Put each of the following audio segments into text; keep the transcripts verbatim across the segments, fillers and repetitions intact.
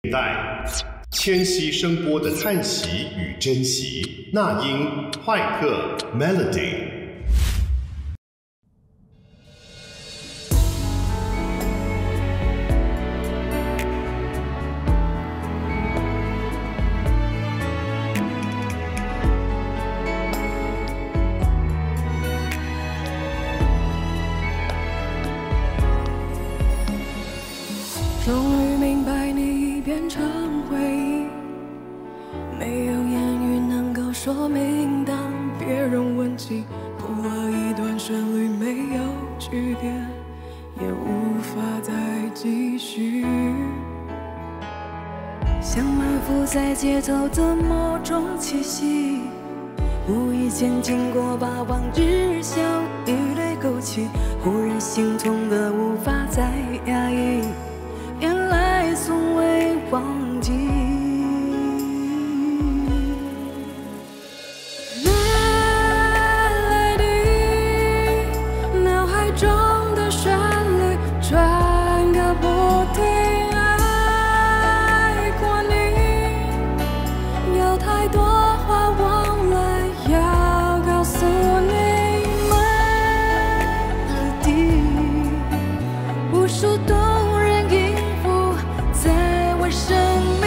代，纤细声波的叹息与珍惜。那英、坏特、Melody。 终于明白你已变成回忆，没有言语能够说明。当别人问起，谱了一段旋律，没有句点，也无法再继续。像埋伏在街头的某种气息，无意间经过八方知晓，一泪勾起，忽然心痛的无法再压抑。原来从未忘记。Melody， 脑海中的旋律转个不停。爱过你，有太多话忘了要告诉你。Melody， 无数多。生命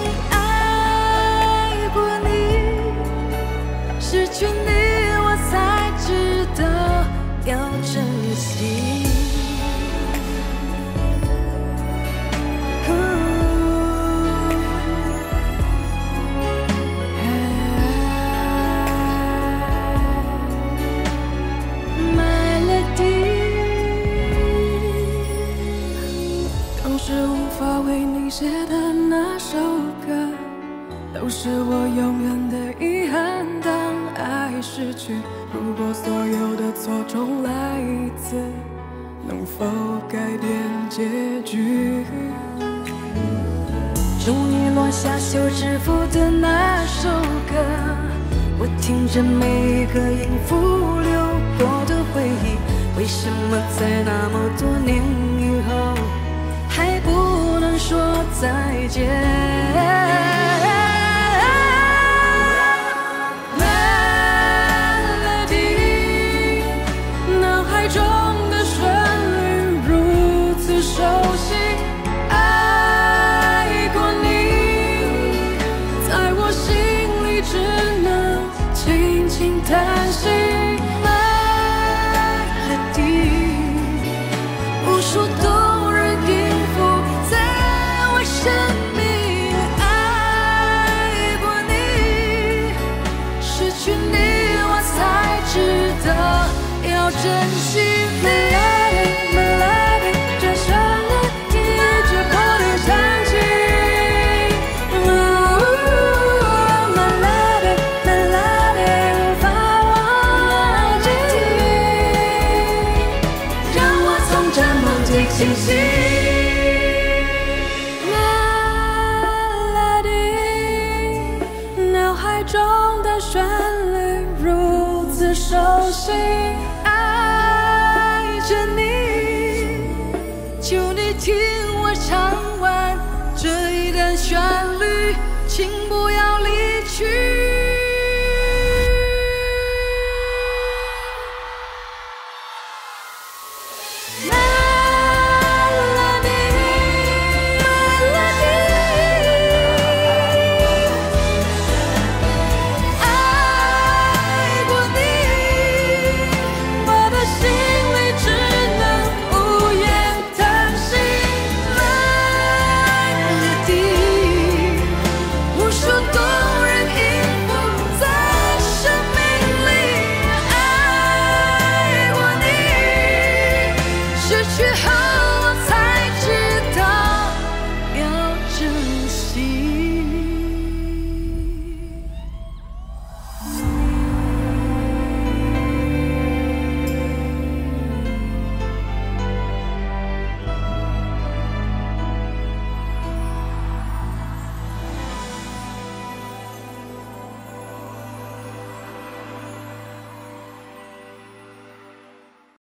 爱过你，失去你我才知道要珍惜。Melody， 当时无法为你写的那首歌，都是我永远的遗憾。当爱逝去，如果所有的错重来一次，能否改变结局？终于落下休止符的那首歌，我听着每一个音符流过的回忆，为什么在那么多年以后还不能说再见。Melody， 脑海中的旋律如此熟悉，爱过你，在我心里只能轻轻叹息。Melody， 无数动人音符在我生命，爱过你，失去你我才知道要珍惜。Melody Melody， 这旋律一直不停响起。Melody Melody， 无法忘记，让我从这梦境清醒。中的旋律如此熟悉，爱着你，求你听我唱完这一段旋律，请不要离去。